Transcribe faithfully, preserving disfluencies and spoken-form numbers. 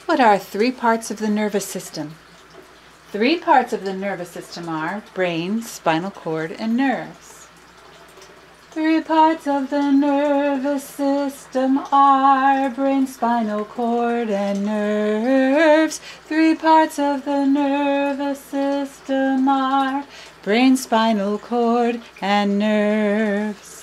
What are three parts of the nervous system? Three parts of the nervous system are brain, spinal cord, and nerves. Three parts of the nervous system are brain, spinal cord, and nerves. Three parts of the nervous system are brain, spinal cord, and nerves.